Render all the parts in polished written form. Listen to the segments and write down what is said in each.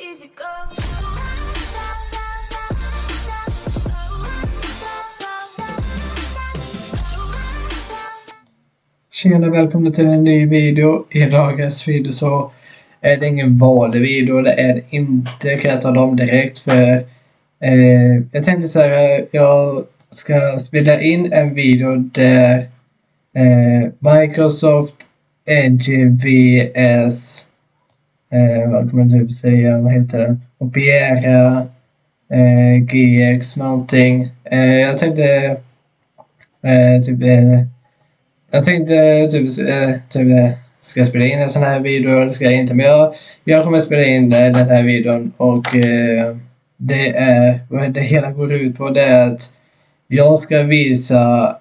easy go. Tjena, välkomna till en ny video. I dagens video så är det ingen vanlig video. Det är inte, kan jag tala om direkt, för jag tänkte så här, jag ska spela in en video där Microsoft Edge vs vad kan man typ säga, vad heter det? Opera GX någonting. Jag tänkte ska jag spela in en sån här video eller ska jag inte, men jag kommer spela in den här videon, och det är vad det hela går ut på, det är att jag ska visa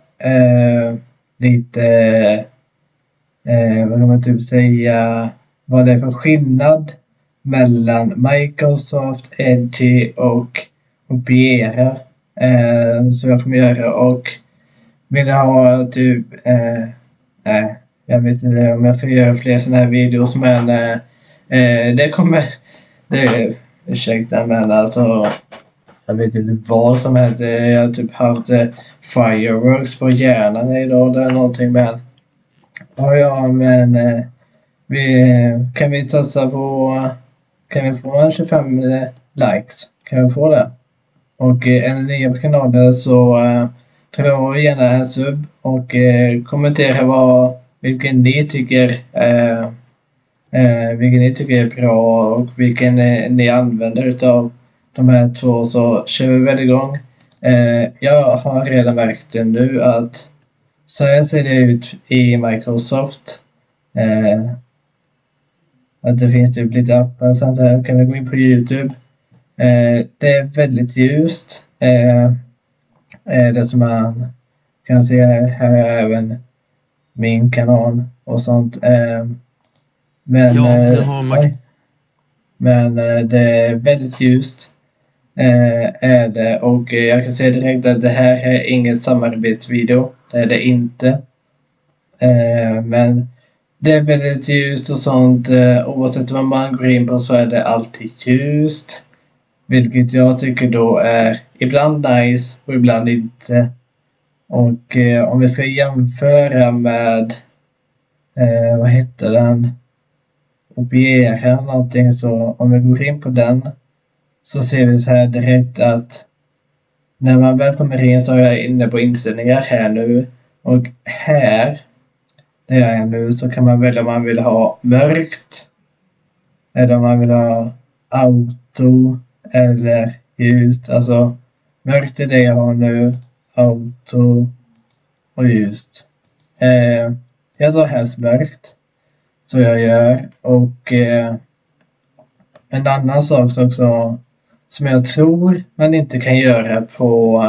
lite vad kan man typ säga, vad det är för skillnad mellan Microsoft Edge och Opera, så jag kommer göra. Och vill jag ha typ jag vet inte om jag får göra fler sådana här videos, men ursäkta, men alltså jag vet inte vad som händer. Jag har typ haft fireworks på hjärnan idag eller någonting, men kan vi satsa på, kan vi få en 25 likes, kan vi få det? Och är ni nya på kanalen så ta gärna en sub och kommentera vilken ni tycker är bra och vilken ni använder utav de här två, så kör vi väl igång. Jag har redan märkt det nu att så här ser det ut i Microsoft. Att det finns typ lite appar och sånt här. Kan vi gå in på YouTube. Det är väldigt ljust. Det som man kan se här är även min kanal och sånt. Men det är väldigt ljust. Är det, och jag kan säga direkt att det här är ingen samarbetsvideo. Det är det inte. Men det är väldigt ljust och sånt. Oavsett vad man går in på så är det alltid ljust. Vilket jag tycker då är ibland nice och ibland inte. Och om vi ska jämföra med vad heter den? Opera någonting, så om vi går in på den så ser vi så här direkt att när man väl kommer in så är jag inne på inställningar här nu. Och här där jag är nu så kan man välja om man vill ha mörkt eller om man vill ha auto eller ljust. Alltså mörkt är det jag har nu, auto och ljust. Jag tar helst mörkt, så jag gör. Och en annan sak också som jag tror man inte kan göra på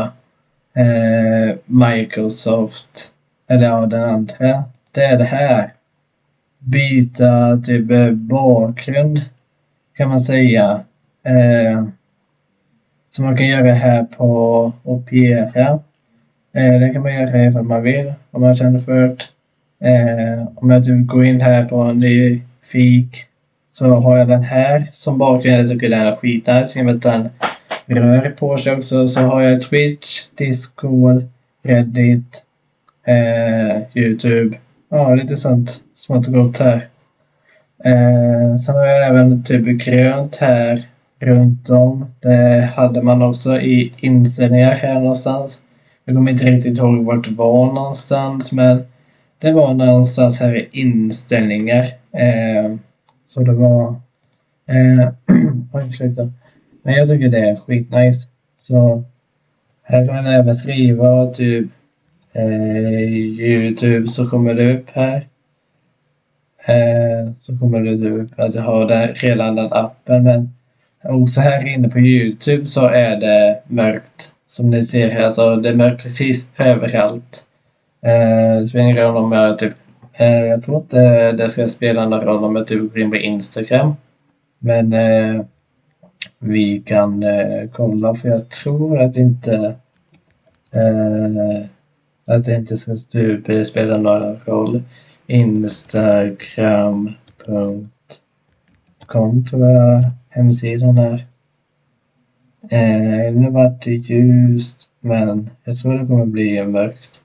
Microsoft eller den andra, det är det här. Byta typ bakgrund kan man säga. Som man kan göra här på Opera. Det kan man göra ifall man vill, om man känner för det. Om jag typ går in här på en ny fik så har jag den här som bakgrund. Jag tycker den är skitnice i och med att den rör på sig också. Så har jag Twitch, Discord, Reddit, YouTube. Ja, lite sånt smått och gott här. Sen har jag även typ grönt här runt om. Det hade man också i inställningar här någonstans. Jag kommer inte riktigt ihåg vart det var någonstans, men det var någonstans här i inställningar. Så det var ursäkta. Men jag tycker det är skitnice. Så här kan man även skriva typ YouTube, så kommer det upp här. Så kommer det upp att jag har redan den appen, men också här inne på YouTube så är det mörkt. Som ni ser här, så det är mörkt precis överallt. Det spelar ingen roll om jag typ jag tror inte det ska spela någon roll om jag typ går in på Instagram. Men vi kan kolla, för jag tror att det inte ska typ spela någon roll. Instagram.com Capcom tror jag hemsidan är. Nu var det ljust, men jag tror det kommer bli mörkt.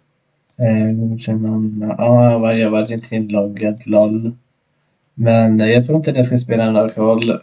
Jag var inte inloggad, lol. Men jag tror inte det ska spela någon roll.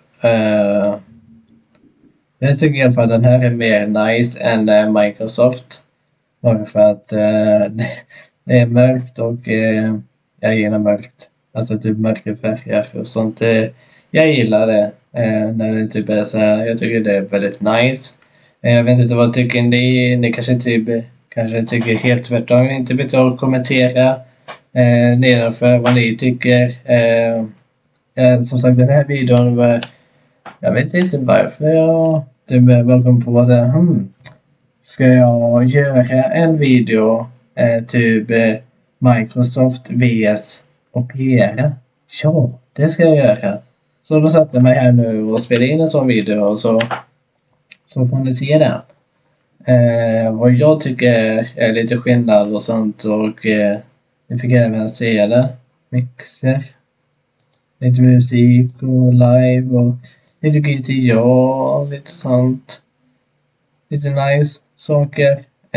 Jag tycker i alla fall den här är mer nice än Microsoft. Bara för att det är mörkt och jag gillar mörkt. Alltså typ mörka färger och sånt. Jag gillar det när det typ är så här. Jag tycker det är väldigt nice. Jag vet inte vad tycker ni? Ni kanske tycker helt tvärtom. Inte vet jag, kommentera nedanför vad ni tycker. Som sagt, den här videon var, jag vet inte varför jag bara kom på att ska jag göra en video typ Microsoft vs Opera? Ja, det ska jag göra. Så då satte jag mig här nu och spelade in en sån video och så får ni se den. Vad jag tycker är lite skillnad och sånt och ni fick även se det. Mixer. Lite musik och live och lite GTA och lite sånt. Lite nice saker.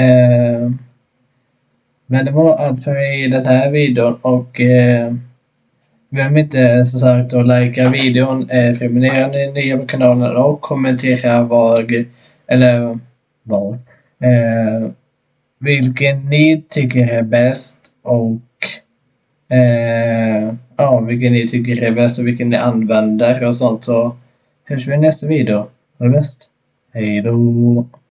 Men det var allt för i den här videon och glöm inte som sagt att likea videon, prenumerera nya på kanalen och kommentera vilken ni tycker är bäst och vilken ni tycker är bäst och vilken ni använder och sånt. Så hörs vi i nästa video. Ha det bäst. Hej då!